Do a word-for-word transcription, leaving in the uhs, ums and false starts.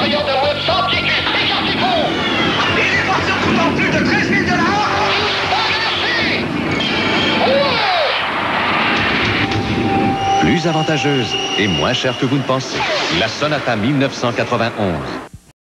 variante de web sans pieds culs, écartez-vous! Il est parti en coûtant plus de treize mille dollars! Plus avantageuse et moins chère que vous ne pensez. La Sonata mille neuf cent quatre-vingt-onze.